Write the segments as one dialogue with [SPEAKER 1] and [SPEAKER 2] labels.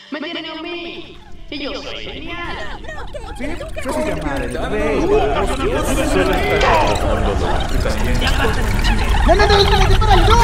[SPEAKER 1] ¡Me tienen a mí! ¡Y yo soy genial!
[SPEAKER 2] Sí, se hace llamar el rey. ¡No!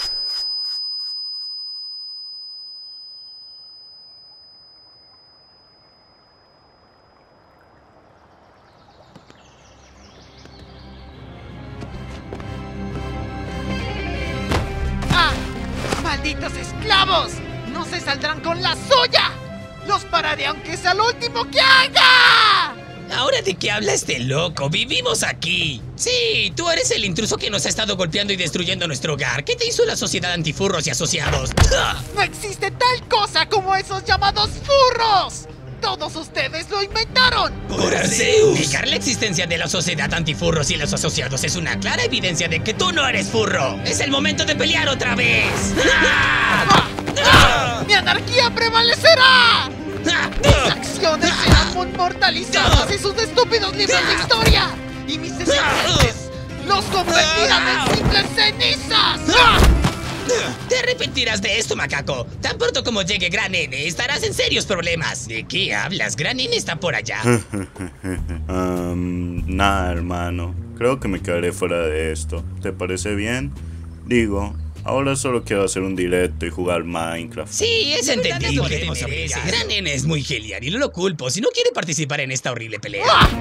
[SPEAKER 3] ¡Ah! ¡Malditos esclavos! ¡No se saldrán con la suya! ¡Los pararé aunque sea lo último que haga!
[SPEAKER 4] ¿Ahora de qué habla este loco? ¡Vivimos aquí! Sí, tú eres el intruso que nos ha estado golpeando y destruyendo nuestro hogar. ¿Qué te hizo la sociedad antifurros y asociados?
[SPEAKER 3] ¡No existe tal cosa como esos llamados furros! ¡Todos ustedes lo inventaron!
[SPEAKER 4] ¡Por Zeus! Negar la existencia de la sociedad antifurros y los asociados es una clara evidencia de que tú no eres furro. ¡Es el momento de pelear otra vez!
[SPEAKER 3] ¡Mi anarquía prevalecerá! ¡Mis acciones serán inmortalizadas y sus estúpidos libros de historia! ¡Y mis descendientes los convertirán en simples cenizas!
[SPEAKER 4] Te arrepentirás de esto, macaco. Tan pronto como llegue Gran N, estarás en serios problemas. ¿De qué hablas? Gran N está por allá.
[SPEAKER 5] Nada, hermano. Creo que me quedaré fuera de esto. ¿Te parece bien? Digo, ahora solo quiero hacer un directo y jugar Minecraft.
[SPEAKER 4] Sí, es entendible. Gran N es muy genial y no lo culpo si no quiere participar en esta horrible pelea.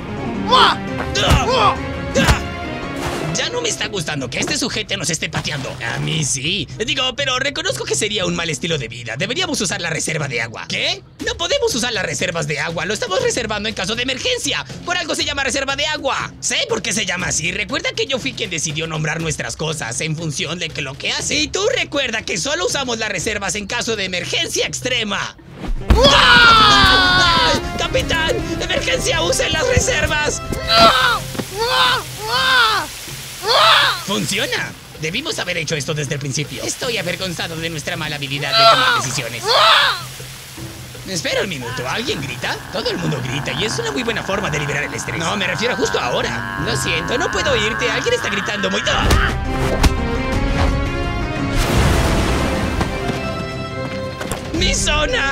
[SPEAKER 4] Ya no me está gustando que este sujeto nos esté pateando. A mí sí. Digo, pero reconozco que sería un mal estilo de vida. Deberíamos usar la reserva de agua. ¿Qué? No podemos usar las reservas de agua. Lo estamos reservando en caso de emergencia. Por algo se llama reserva de agua. Sé por qué se llama así. Recuerda que yo fui quien decidió nombrar nuestras cosas en función de lo que hace. Y tú recuerda que solo usamos las reservas en caso de emergencia extrema. ¡Ay! ¡Capitán! ¡Emergencia! ¡Usen las reservas! ¡Funciona! Debimos haber hecho esto desde el principio. Estoy avergonzado de nuestra mala habilidad de tomar decisiones. Espera un minuto, ¿alguien grita? Todo el mundo grita y es una muy buena forma de liberar el estrés. No, me refiero a justo ahora. Lo siento, no puedo oírte. Alguien está gritando muy... ¡Mi zona!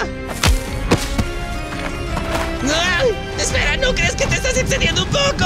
[SPEAKER 4] ¡Ah! ¡Espera! ¿No crees que te estás excediendo un poco?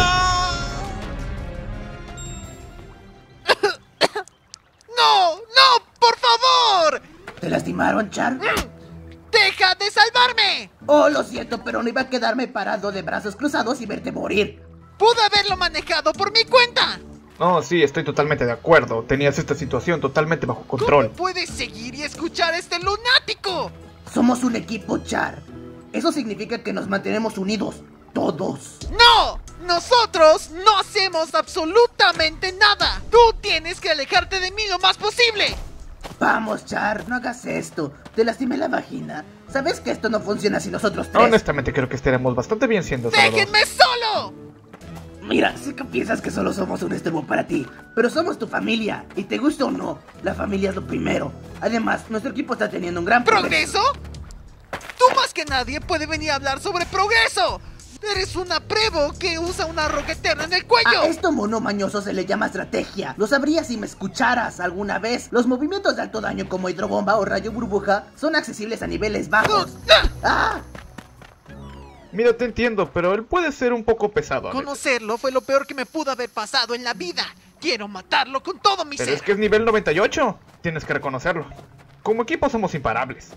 [SPEAKER 3] ¡No! ¡No! ¡Por favor!
[SPEAKER 2] ¿Te lastimaron, Char?
[SPEAKER 3] ¡Deja de salvarme!
[SPEAKER 2] Oh, lo siento, pero no iba a quedarme parado de brazos cruzados y verte morir.
[SPEAKER 3] ¡Pude haberlo manejado por mi cuenta!
[SPEAKER 6] No, sí, estoy totalmente de acuerdo. Tenías esta situación totalmente bajo control.
[SPEAKER 3] ¿Cómo puedes seguir y escuchar a este lunático?
[SPEAKER 2] Somos un equipo, Char. Eso significa que nos mantenemos unidos. Todos.
[SPEAKER 3] ¡No! ¡Nosotros no hacemos absolutamente nada! ¡Tú tienes que alejarte de mí lo más posible!
[SPEAKER 2] Vamos, Char, no hagas esto. Te lastimé la vagina. ¿Sabes que esto no funciona sin nosotros tres?
[SPEAKER 6] Honestamente creo que estaremos bastante bien siendo solo dos.
[SPEAKER 3] ¡Déjenme solo!
[SPEAKER 2] Mira, sé que piensas que solo somos un estorbo para ti, pero somos tu familia, y te gusta o no, la familia es lo primero. Además, nuestro equipo está teniendo un gran
[SPEAKER 3] ¿Progreso? Tú más que nadie puede venir a hablar sobre progreso. Eres una prevo que usa una roca eterna en el cuello.
[SPEAKER 2] A esto, mono mañoso, se le llama estrategia. Lo sabrías si me escucharas alguna vez. Los movimientos de alto daño como hidrobomba o rayo burbuja son accesibles a niveles bajos. ¡Ah!
[SPEAKER 6] Mira, te entiendo, pero él puede ser un poco pesado.
[SPEAKER 3] Conocerlo fue lo peor que me pudo haber pasado en la vida. Quiero matarlo con todo mi ser.
[SPEAKER 6] Pero es que es nivel 98. Tienes que reconocerlo. Como equipo somos imparables.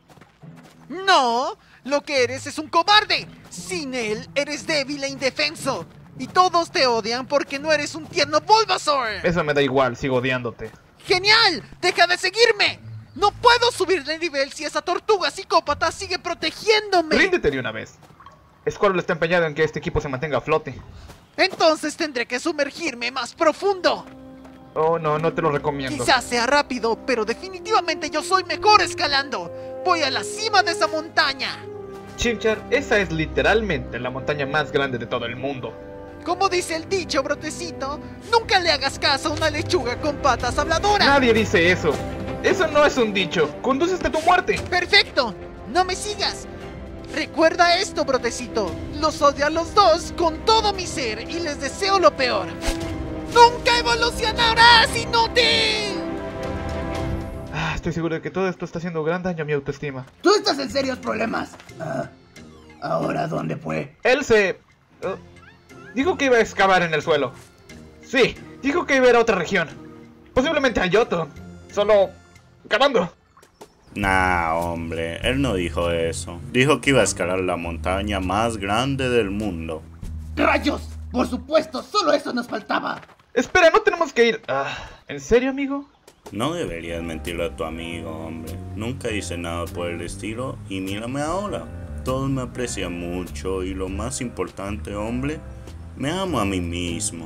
[SPEAKER 3] No, lo que eres es un cobarde. Sin él, eres débil e indefenso. Y todos te odian porque no eres un tierno Bulbasaur.
[SPEAKER 6] Eso me da igual, sigo odiándote.
[SPEAKER 3] ¡Genial! ¡Deja de seguirme! No puedo subir de nivel si esa tortuga psicópata sigue protegiéndome.
[SPEAKER 6] Ríndete de una vez. Squirtle está empeñado en que este equipo se mantenga a flote.
[SPEAKER 3] Entonces tendré que sumergirme más profundo.
[SPEAKER 6] Oh, no, no te lo recomiendo.
[SPEAKER 3] Quizás sea rápido, pero definitivamente yo soy mejor escalando. Voy a la cima de esa montaña.
[SPEAKER 6] Chimchar, esa es literalmente la montaña más grande de todo el mundo.
[SPEAKER 3] Como dice el dicho, brotecito, nunca le hagas caso a una lechuga con patas habladoras.
[SPEAKER 6] Nadie dice eso. Eso no es un dicho. Conduces a tu muerte.
[SPEAKER 3] Perfecto. No me sigas. Recuerda esto, brotecito. Los odio a los dos con todo mi ser y les deseo lo peor. ¡Nunca evolucionarás, inútil!
[SPEAKER 6] Estoy seguro de que todo esto está haciendo gran daño a mi autoestima.
[SPEAKER 2] Tú estás en serios problemas. ¿Ahora dónde fue?
[SPEAKER 6] Él se... dijo que iba a excavar en el suelo. Sí, dijo que iba a ir a otra región. Posiblemente a Yoto. Solo... cavando.
[SPEAKER 5] Nah, hombre, él no dijo eso. Dijo que iba a escalar la montaña más grande del mundo.
[SPEAKER 2] ¡Rayos! Por supuesto, solo eso nos faltaba.
[SPEAKER 6] Espera, no tenemos que ir... ¿En serio, amigo?
[SPEAKER 5] No deberías mentirle a tu amigo, hombre. Nunca hice nada por el estilo y mírame ahora. Todos me aprecian mucho y lo más importante, hombre, me amo a mí mismo.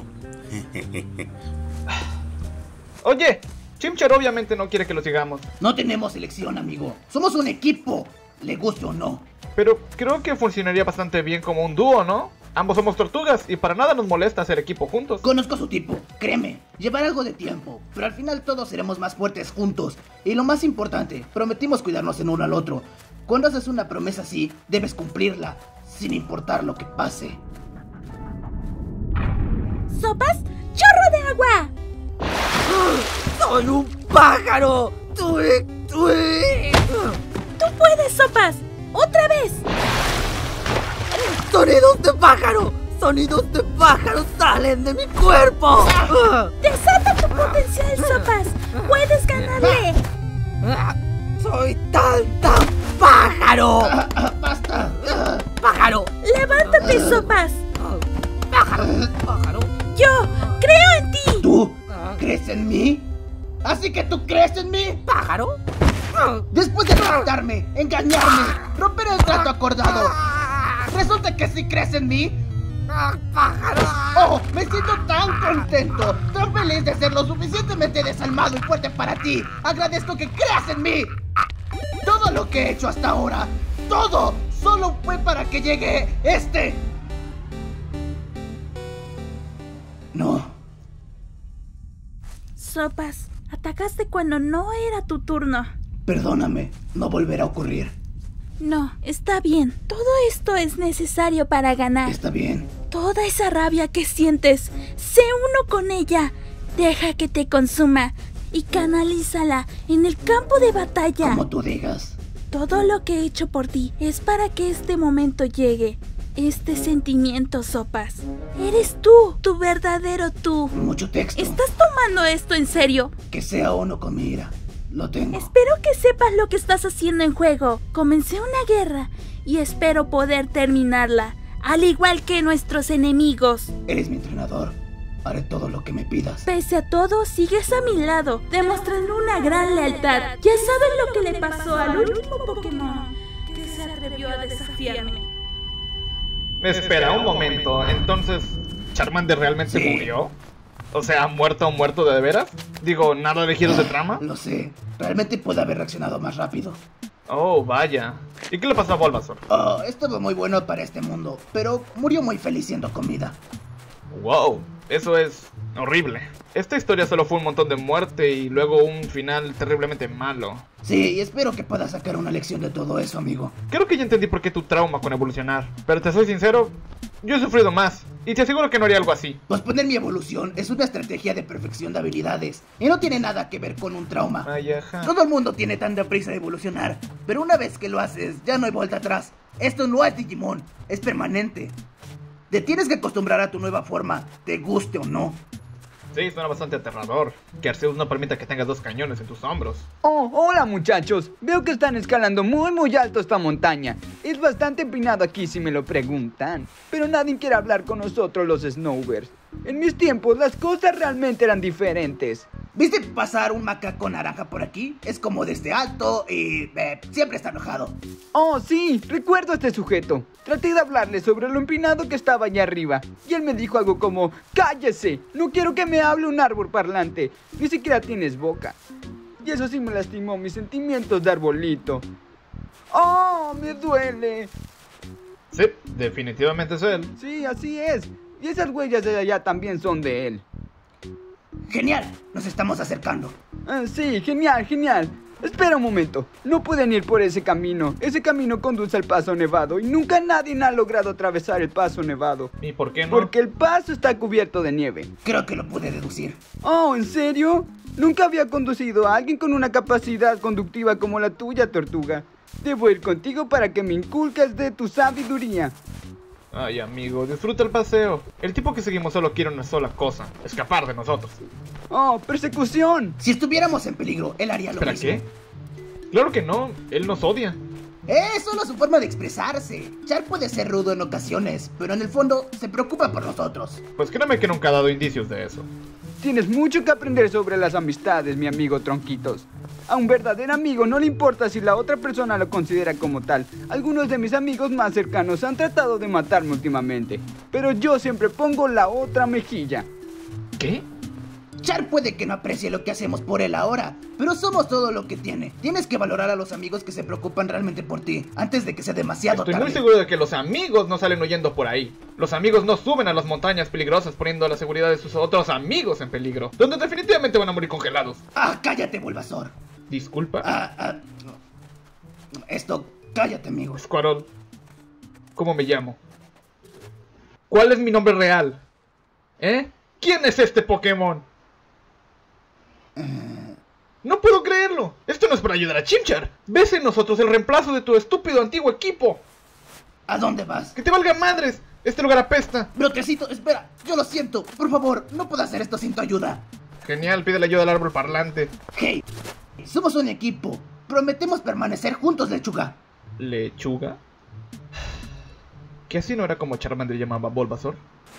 [SPEAKER 6] Oye, Chimchar obviamente no quiere que lo sigamos.
[SPEAKER 2] No tenemos elección, amigo. Somos un equipo, le guste o no.
[SPEAKER 6] Pero creo que funcionaría bastante bien como un dúo, ¿no? Ambos somos tortugas y para nada nos molesta hacer equipo juntos.
[SPEAKER 2] Conozco su tipo, créeme. Llevará algo de tiempo, pero al final todos seremos más fuertes juntos. Y lo más importante, prometimos cuidarnos en uno al otro. Cuando haces una promesa así, debes cumplirla, sin importar lo que pase.
[SPEAKER 7] ¿Sopas? ¡Chorro de agua!
[SPEAKER 8] ¡Soy un pájaro! ¡Tuic, tuic!
[SPEAKER 7] ¡Tú puedes, Sopas! ¡Otra vez!
[SPEAKER 8] ¡Sonidos de pájaro! ¡Sonidos de pájaro salen de mi cuerpo!
[SPEAKER 7] ¡Desata tu potencial, Sopas! ¡Puedes ganarle!
[SPEAKER 8] ¡Soy tan pájaro!
[SPEAKER 2] ¡Basta!
[SPEAKER 8] ¡Pájaro!
[SPEAKER 7] ¡Levántate, Sopas!
[SPEAKER 8] ¡Pájaro!
[SPEAKER 7] ¡Yo creo en ti!
[SPEAKER 2] ¿Tú crees en mí? ¿Así que tú crees en mí?
[SPEAKER 8] ¿Pájaro?
[SPEAKER 2] Después de tratarme, engañarme, romper el trato acordado, ¿resulta que sí crees en mí?
[SPEAKER 8] ¡Pájaro!
[SPEAKER 2] ¡Oh! Me siento tan contento, tan feliz de ser lo suficientemente desalmado y fuerte para ti. Agradezco que creas en mí. Todo lo que he hecho hasta ahora, todo, solo fue para que llegue este. No.
[SPEAKER 7] Sopas, atacaste cuando no era tu turno.
[SPEAKER 2] Perdóname, no volverá a ocurrir.
[SPEAKER 7] No, está bien. Todo esto es necesario para ganar.
[SPEAKER 2] Está bien.
[SPEAKER 7] Toda esa rabia que sientes, sé uno con ella. Deja que te consuma y canalízala en el campo de batalla.
[SPEAKER 2] Como tú digas.
[SPEAKER 7] Todo lo que he hecho por ti es para que este momento llegue. Este sentimiento, Sopas. Eres tú, tu verdadero tú.
[SPEAKER 2] Mucho texto.
[SPEAKER 7] ¿Estás tomando esto en serio?
[SPEAKER 2] Que sea uno con mi ira. Lo tengo.
[SPEAKER 7] Espero que sepas lo que estás haciendo en juego. Comencé una guerra y espero poder terminarla, al igual que nuestros enemigos.
[SPEAKER 2] Eres mi entrenador. Haré todo lo que me pidas.
[SPEAKER 7] Pese a todo, sigues a mi lado, demostrando una gran lealtad. Ya sabes lo que le pasó al último Pokémon que se atrevió a desafiarme.
[SPEAKER 6] Espera un momento, entonces... ¿Charmander realmente
[SPEAKER 2] Sí.
[SPEAKER 6] murió? O sea, muerto de veras? Digo, ¿nada de giros de trama?
[SPEAKER 2] Lo sé. Realmente puede haber reaccionado más rápido.
[SPEAKER 6] Oh, vaya. ¿Y qué le pasó a Bulbasaur?
[SPEAKER 2] Oh, estuvo muy bueno para este mundo, pero murió muy feliz siendo comida.
[SPEAKER 6] Wow, eso es horrible. Esta historia solo fue un montón de muerte y luego un final terriblemente malo.
[SPEAKER 2] Sí, y espero que puedas sacar una lección de todo eso, amigo.
[SPEAKER 6] Creo que ya entendí por qué tu trauma con evolucionar. Pero te soy sincero, yo he sufrido más. Y te aseguro que no haría algo así.
[SPEAKER 2] Posponer mi evolución es una estrategia de perfección de habilidades y no tiene nada que ver con un trauma.
[SPEAKER 6] Ay, ajá.
[SPEAKER 2] Todo el mundo tiene tanta prisa de evolucionar, pero una vez que lo haces, ya no hay vuelta atrás. Esto no es Digimon, es permanente. Te tienes que acostumbrar a tu nueva forma, te guste o no.
[SPEAKER 6] Sí, suena bastante aterrador. Que Arceus no permita que tengas 2 cañones en tus hombros.
[SPEAKER 9] Oh, hola muchachos. Veo que están escalando muy alto esta montaña. Es bastante empinado aquí si me lo preguntan. Pero nadie quiere hablar con nosotros los Snowbirds. En mis tiempos las cosas realmente eran diferentes.
[SPEAKER 2] ¿Viste pasar un macaco naranja por aquí? Es como desde alto y siempre está enojado.
[SPEAKER 9] Oh, sí, recuerdo a este sujeto. Traté de hablarle sobre lo empinado que estaba allá arriba. Y él me dijo algo como, ¡cállese! No quiero que me hable un árbol parlante. Ni siquiera tienes boca. Y eso sí me lastimó mis sentimientos de arbolito. ¡Oh, me duele!
[SPEAKER 6] Sí, definitivamente es él.
[SPEAKER 9] Sí, así es. Y esas huellas de allá también son de él.
[SPEAKER 2] Genial, nos estamos acercando.
[SPEAKER 9] Sí, genial. Espera un momento. No pueden ir por ese camino. Ese camino conduce al Paso Nevado y nunca nadie ha logrado atravesar el Paso Nevado.
[SPEAKER 6] ¿Y por qué no?
[SPEAKER 9] Porque el paso está cubierto de nieve.
[SPEAKER 2] Creo que lo pude deducir.
[SPEAKER 9] Oh, ¿en serio? Nunca había conducido a alguien con una capacidad conductiva como la tuya, Tortuga. Debo ir contigo para que me inculques de tu sabiduría.
[SPEAKER 6] Ay, amigo, disfruta el paseo. El tipo que seguimos solo quiere una sola cosa: escapar de nosotros.
[SPEAKER 9] ¡Oh, persecución!
[SPEAKER 2] Si estuviéramos en peligro, él haría lo
[SPEAKER 6] ¿Para
[SPEAKER 2] mismo.
[SPEAKER 6] qué? Claro que no, él nos odia.
[SPEAKER 2] Es solo su forma de expresarse. Char puede ser rudo en ocasiones, pero en el fondo se preocupa por nosotros.
[SPEAKER 6] Pues créeme que nunca ha dado indicios de eso.
[SPEAKER 9] Tienes mucho que aprender sobre las amistades, mi amigo Tronquitos. A un verdadero amigo no le importa si la otra persona lo considera como tal. Algunos de mis amigos más cercanos han tratado de matarme últimamente, pero yo siempre pongo la otra mejilla.
[SPEAKER 6] ¿Qué?
[SPEAKER 2] Char puede que no aprecie lo que hacemos por él ahora, pero somos todo lo que tiene. Tienes que valorar a los amigos que se preocupan realmente por ti, antes de que sea demasiado
[SPEAKER 6] Estoy
[SPEAKER 2] tarde.
[SPEAKER 6] muy seguro de que los amigos no salen huyendo por ahí. Los amigos no suben a las montañas peligrosas poniendo la seguridad de sus otros amigos en peligro, donde definitivamente van a morir congelados.
[SPEAKER 2] ¡Ah, cállate, Bulbasaur!
[SPEAKER 6] Disculpa.
[SPEAKER 2] Cállate, amigo.
[SPEAKER 6] Squirtle, ¿cómo me llamo? ¿Cuál es mi nombre real? ¿Eh? ¿Quién es este Pokémon? No puedo creerlo. Esto no es para ayudar a Chimchar. Ves en nosotros el reemplazo de tu estúpido antiguo equipo.
[SPEAKER 2] ¿A dónde vas?
[SPEAKER 6] ¡Que te valga madres! Este lugar apesta.
[SPEAKER 2] Brotecito, espera. Yo lo siento. Por favor, no puedo hacer esto sin tu ayuda.
[SPEAKER 6] Genial, pide la ayuda al árbol parlante.
[SPEAKER 2] Hey, somos un equipo. Prometemos permanecer juntos, Lechuga.
[SPEAKER 6] ¿Lechuga? ¿Que así no era como Charmander llamaba a Bulbasaur?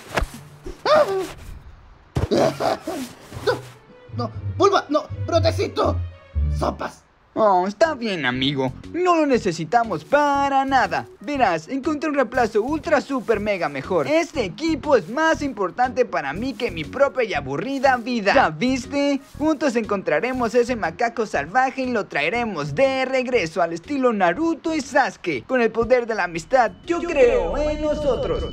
[SPEAKER 2] No, brotecito. Sopas.
[SPEAKER 9] Oh, está bien, amigo. No lo necesitamos para nada. Verás, encontré un reemplazo ultra super mega mejor. Este equipo es más importante para mí que mi propia y aburrida vida. ¿Ya viste? Juntos encontraremos ese macaco salvaje y lo traeremos de regreso al estilo Naruto y Sasuke. Con el poder de la amistad, yo creo en nosotros.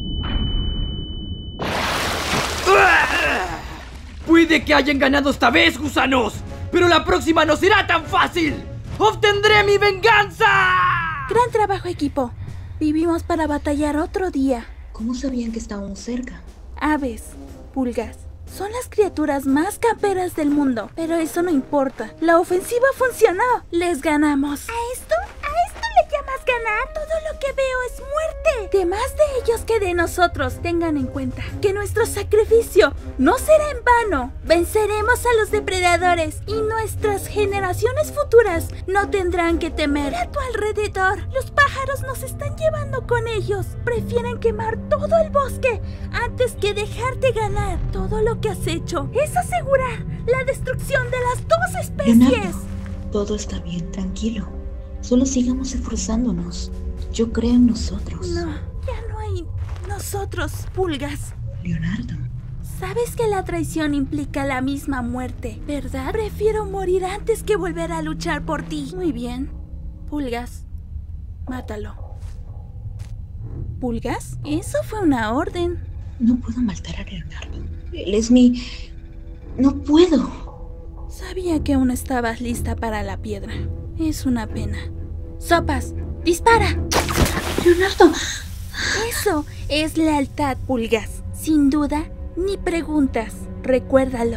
[SPEAKER 8] Puede que hayan ganado esta vez, gusanos, pero la próxima no será tan fácil. ¡Obtendré mi venganza!
[SPEAKER 7] Gran trabajo, equipo. Vivimos para batallar otro día.
[SPEAKER 10] ¿Cómo sabían que estábamos cerca?
[SPEAKER 7] Aves, pulgas, son las criaturas más camperas del mundo, pero eso no importa. La ofensiva funcionó. Les ganamos. ¿A esto le llamas ganar? Todo lo que veo es muerte. De más de ellos que de nosotros. Tengan en cuenta que nuestro sacrificio no será en vano. Venceremos a los depredadores y nuestras generaciones futuras no tendrán que temer. A tu alrededor, los pájaros nos están llevando con ellos. Prefieren quemar todo el bosque antes que dejarte ganar. Todo lo que has hecho es asegurar la destrucción de las dos especies.
[SPEAKER 10] Leonardo, todo está bien, tranquilo. Solo sigamos esforzándonos. Yo creo en nosotros.
[SPEAKER 7] No, ya no hay nosotros, pulgas.
[SPEAKER 10] Leonardo.
[SPEAKER 7] Sabes que la traición implica la misma muerte, ¿verdad? Prefiero morir antes que volver a luchar por ti. Muy bien. Pulgas, mátalo. ¿Pulgas? Eso fue una orden.
[SPEAKER 10] No puedo matar a Leonardo. Él es mi... No puedo.
[SPEAKER 7] Sabía que aún estabas lista para la piedra. Es una pena. Sopas, dispara.
[SPEAKER 10] Leonardo.
[SPEAKER 7] Eso es lealtad, pulgas. Sin duda, ni preguntas. Recuérdalo.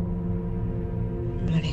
[SPEAKER 10] Lo haré.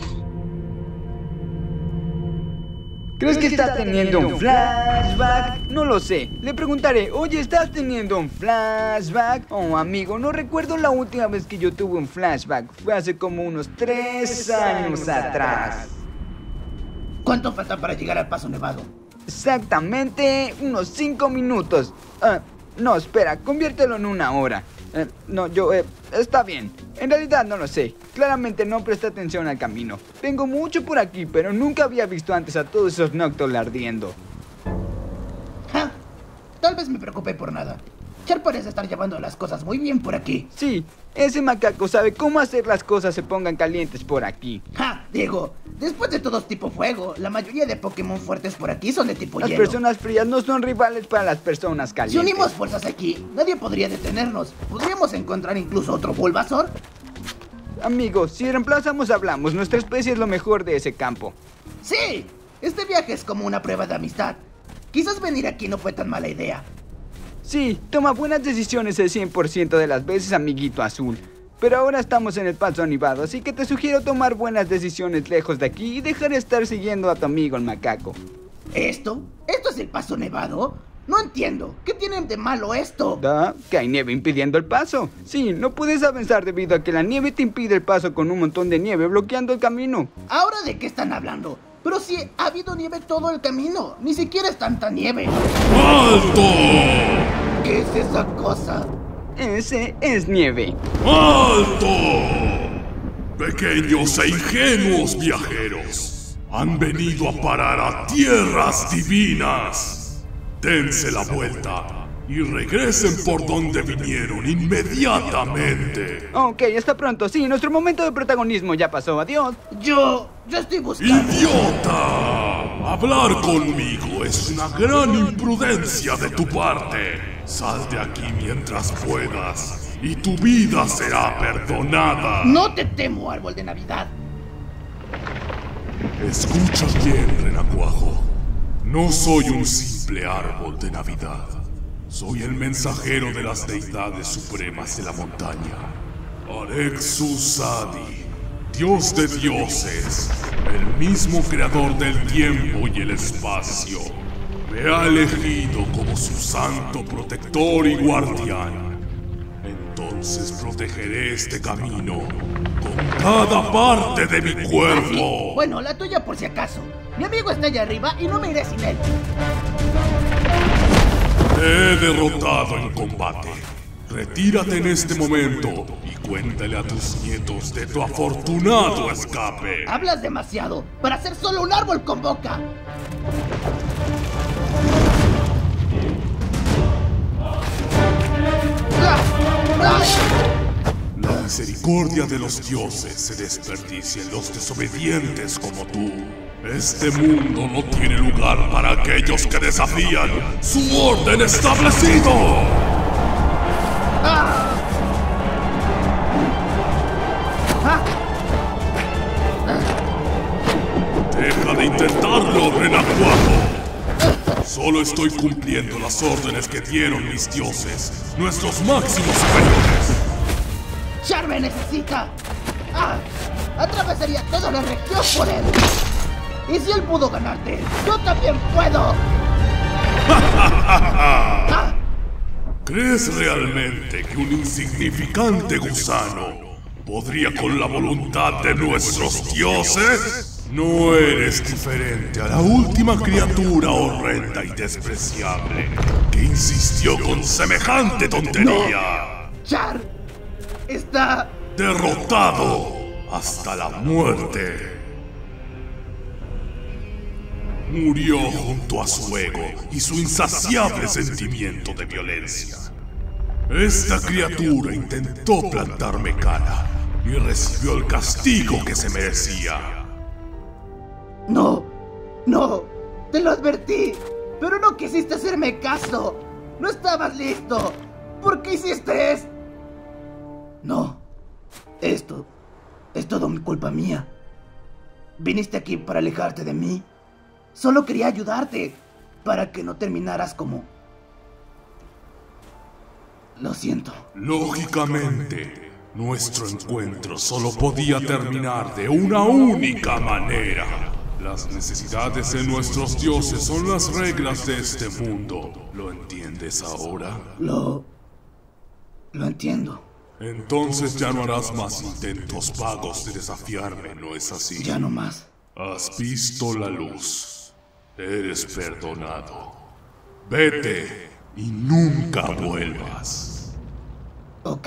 [SPEAKER 9] ¿Crees que está teniendo un flashback? No lo sé. Le preguntaré, oye, ¿estás teniendo un flashback? Oh, amigo, no recuerdo la última vez que yo tuve un flashback. Fue hace como unos 3 años atrás.
[SPEAKER 2] ¿Cuánto falta para llegar al Paso Nevado?
[SPEAKER 9] Exactamente unos 5 minutos. No, espera, conviértelo en 1 hora. Está bien. En realidad no lo sé. Claramente no presté atención al camino. Vengo mucho por aquí, pero nunca había visto antes a todos esos Noctowl ardiendo.
[SPEAKER 2] ¡Ja! Tal vez me preocupé por nada. Char parece estar llevando las cosas muy bien por aquí.
[SPEAKER 9] Sí, ese macaco sabe cómo hacer las cosas se pongan calientes por aquí.
[SPEAKER 2] ¡Ja! Diego, después de todo tipo fuego, la mayoría de Pokémon fuertes por aquí son de tipo
[SPEAKER 9] Las
[SPEAKER 2] hielo.
[SPEAKER 9] personas frías no son rivales para las personas
[SPEAKER 2] Si
[SPEAKER 9] calientes.
[SPEAKER 2] unimos fuerzas aquí, nadie podría detenernos. ¿Podríamos encontrar incluso otro Bulbasaur?
[SPEAKER 9] Amigos, si reemplazamos hablamos, nuestra especie es lo mejor de ese campo.
[SPEAKER 2] ¡Sí! Este viaje es como una prueba de amistad. Quizás venir aquí no fue tan mala idea.
[SPEAKER 9] Sí, toma buenas decisiones el 100% de las veces, amiguito azul. Pero ahora estamos en el paso nevado, así que te sugiero tomar buenas decisiones lejos de aquí y dejar de estar siguiendo a tu amigo el macaco.
[SPEAKER 2] ¿Esto? ¿Esto es el paso nevado? No entiendo. ¿Qué tienen de malo esto?
[SPEAKER 9] Que hay nieve impidiendo el paso. Sí, no puedes avanzar debido a que la nieve te impide el paso con un montón de nieve bloqueando el camino.
[SPEAKER 2] ¿Ahora de qué están hablando? Pero si ha habido nieve todo el camino. Ni siquiera es tanta nieve.
[SPEAKER 11] ¡Alto!
[SPEAKER 2] ¿Qué es esa cosa?
[SPEAKER 9] Ese es nieve.
[SPEAKER 11] ¡Alto! Pequeños e ingenuos viajeros, han venido a parar a tierras divinas. Dense la vuelta y regresen por donde vinieron inmediatamente.
[SPEAKER 9] Ok, hasta pronto. Sí, nuestro momento de protagonismo ya pasó. Adiós.
[SPEAKER 2] Yo estoy buscando...
[SPEAKER 11] ¡Idiota! Hablar conmigo es una gran imprudencia de tu parte. Sal de aquí mientras puedas y tu vida será perdonada.
[SPEAKER 2] No te temo, árbol de Navidad.
[SPEAKER 11] Escucha bien, renacuajo. No soy un simple árbol de Navidad. Soy el mensajero de las deidades supremas de la montaña. Arexu-Sadi, dios de dioses, el mismo creador del tiempo y el espacio. Me ha elegido como su santo protector y guardián. Entonces protegeré este camino con cada parte de mi cuerpo.
[SPEAKER 2] Sí. Bueno, la tuya por si acaso. Mi amigo está allá arriba y no me iré sin él.
[SPEAKER 11] Te he derrotado en combate. Retírate en este momento y cuéntale a tus nietos de tu afortunado escape.
[SPEAKER 2] Hablas demasiado para ser solo un árbol con boca.
[SPEAKER 11] La misericordia de los dioses se desperdicia en los desobedientes como tú. Este mundo no tiene lugar para aquellos que desafían su orden establecido. Deja de intentarlo, renacuajo. Solo estoy cumpliendo las órdenes que dieron mis dioses, nuestros máximos superiores.
[SPEAKER 2] Char me necesita. Atravesaría toda la región por él. Y si él pudo ganarte, yo también puedo.
[SPEAKER 11] ¿Crees realmente que un insignificante gusano podría con la voluntad de nuestros dioses? No eres diferente a la última criatura horrenda y despreciable que insistió con semejante tontería.
[SPEAKER 2] No. Char está
[SPEAKER 11] derrotado hasta la muerte. Murió junto a su ego y su insaciable sentimiento de violencia. Esta criatura intentó plantarme cara y recibió el castigo que se merecía.
[SPEAKER 2] No, te lo advertí, pero no quisiste hacerme caso. No estabas listo. ¿Por qué hiciste esto? No, esto es todo mi culpa mía. Viniste aquí para alejarte de mí. Solo quería ayudarte, para que no terminaras como... Lo siento.
[SPEAKER 11] Lógicamente, nuestro encuentro solo podía terminar de una única manera. Las necesidades de nuestros dioses son las reglas de este mundo. ¿Lo entiendes ahora?
[SPEAKER 2] Lo entiendo.
[SPEAKER 11] Entonces ya no harás más intentos vagos de desafiarme, ¿no es así?
[SPEAKER 2] Ya no más.
[SPEAKER 11] Has visto la luz. Eres perdonado. Vete y nunca vuelvas.
[SPEAKER 2] Ok.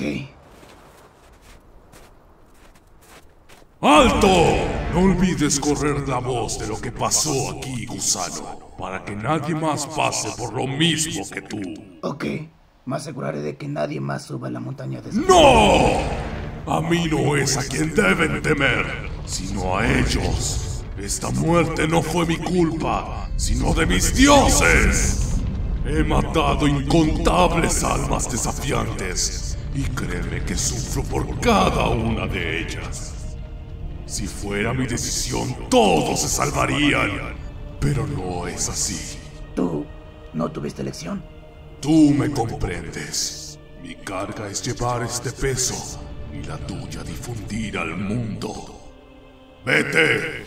[SPEAKER 11] ¡Alto! No olvides correr la voz de lo que pasó aquí, gusano, para que nadie más pase por lo mismo que tú.
[SPEAKER 2] Ok. Me aseguraré de que nadie más suba a la montaña de...
[SPEAKER 11] ¡No! A mí no es a quien deben temer, sino a ellos. Esta muerte no fue mi culpa, sino de mis dioses. He matado incontables almas desafiantes y créeme que sufro por cada una de ellas. Si fuera mi decisión, todos se salvarían, pero no es así.
[SPEAKER 2] ¿Tú no tuviste elección?
[SPEAKER 11] Tú me comprendes. Mi carga es llevar este peso y la tuya difundir al mundo. ¡Vete!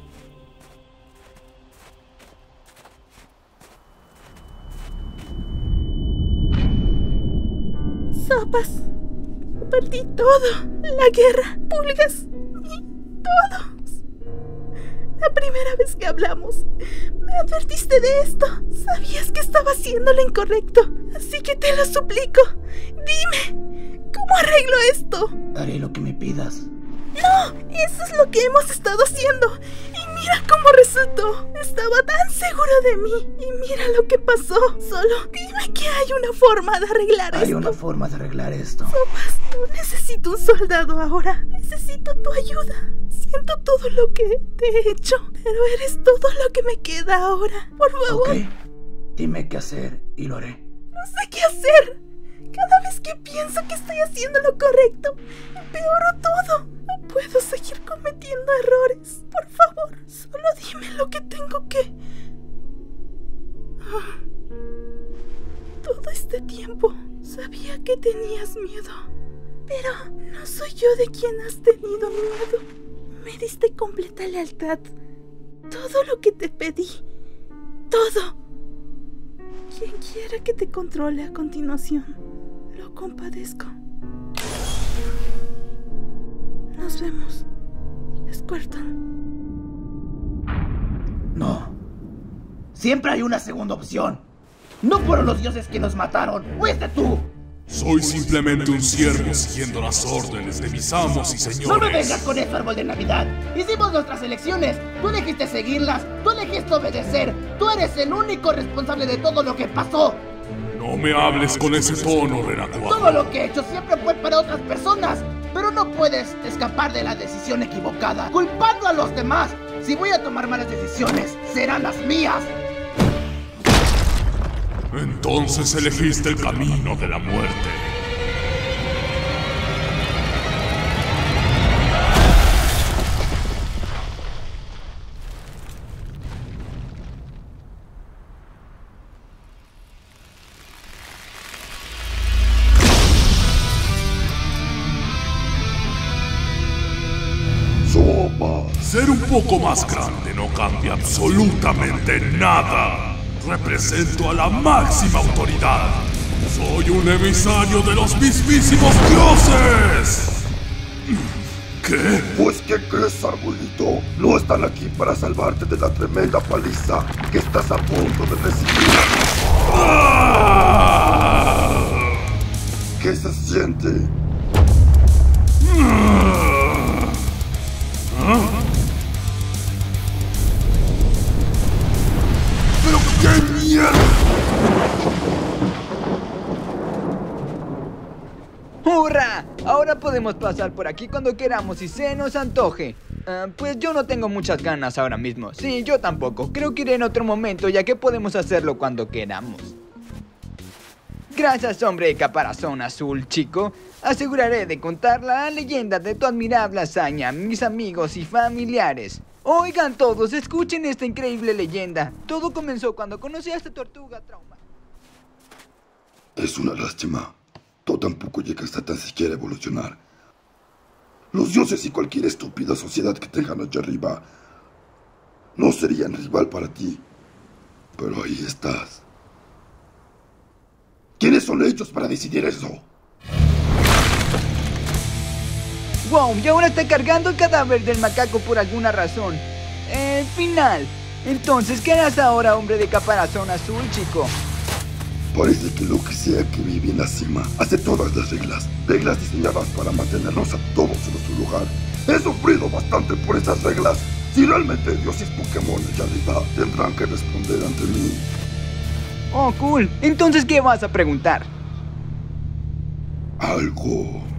[SPEAKER 7] Sopas. Perdí todo. La guerra, Pulgas y todos. La primera vez que hablamos, me advertiste de esto. Sabías que estaba haciendo lo incorrecto. Así que te lo suplico. Dime, ¿cómo arreglo esto?
[SPEAKER 2] Haré lo que me pidas.
[SPEAKER 7] No, eso es lo que hemos estado haciendo. Y mira cómo resultó. Estaba tan seguro de mí. Y mira lo que pasó. Solo dime que hay una forma de arreglar esto.
[SPEAKER 2] Hay una forma de arreglar esto.
[SPEAKER 7] Sopas, no necesito un soldado ahora. Necesito tu ayuda. Siento todo lo que te he hecho, pero eres todo lo que me queda ahora. Por favor.
[SPEAKER 2] Ok, dime qué hacer y lo haré.
[SPEAKER 7] No sé qué hacer. Cada vez que pienso que estoy haciendo lo correcto, empeoro todo. No puedo seguir cometiendo errores. Por favor, solo dime lo que tengo que... Todo este tiempo sabía que tenías miedo, pero no soy yo de quien has tenido miedo. Me diste completa lealtad. Todo lo que te pedí. Todo. Quien quiera que te controle a continuación, lo compadezco. Nos vemos, Squirtle.
[SPEAKER 2] No. Siempre hay una segunda opción. No fueron los dioses que nos mataron. ¡Fuiste tú!
[SPEAKER 11] Soy simplemente un siervo siguiendo las órdenes de mis amos y señores.
[SPEAKER 2] No me vengas con esto, árbol de Navidad. Hicimos nuestras elecciones. Tú elegiste seguirlas. Tú elegiste obedecer. Tú eres el único responsable de todo lo que pasó.
[SPEAKER 11] No me hables con ese tono, Renacuajo.
[SPEAKER 2] Todo lo que he hecho siempre fue para otras personas. Pero no puedes escapar de la decisión equivocada, culpando a los demás. Si voy a tomar malas decisiones, serán las mías.
[SPEAKER 11] Entonces elegiste el camino de la muerte. Ser un poco más grande no cambia absolutamente nada. Represento a la máxima autoridad. Soy un emisario de los mismísimos dioses. ¿Qué?
[SPEAKER 12] Pues, ¿qué crees, arbolito? No están aquí para salvarte de la tremenda paliza que estás a punto de recibir. ¿Qué se siente? ¡Pero qué mierda!
[SPEAKER 9] ¡Hurra! Ahora podemos pasar por aquí cuando queramos y se nos antoje. Pues yo no tengo muchas ganas ahora mismo. Sí, yo tampoco. Creo que iré en otro momento, ya que podemos hacerlo cuando queramos. Gracias, hombre de caparazón azul, chico. Aseguraré de contar la leyenda de tu admirable hazaña a mis amigos y familiares. Oigan todos, escuchen esta increíble leyenda. Todo comenzó cuando conocí a esta tortuga trauma.
[SPEAKER 12] Es una lástima. Tú tampoco llegaste a tan siquiera evolucionar. Los dioses y cualquier estúpida sociedad que tengan allá arriba no serían rival para ti. Pero ahí estás. ¿Quiénes son ellos para decidir eso?
[SPEAKER 9] Wow, y ahora está cargando el cadáver del macaco por alguna razón. Final. Entonces, ¿qué harás ahora, hombre de caparazón azul, chico?
[SPEAKER 12] Parece que lo que sea que vive en la cima hace todas las reglas. Reglas diseñadas para mantenernos a todos en nuestro lugar. He sufrido bastante por esas reglas. Si realmente dioses Pokémon allá arriba tendrán que responder ante mí.
[SPEAKER 9] Oh, cool. Entonces, ¿qué vas a preguntar?
[SPEAKER 12] Algo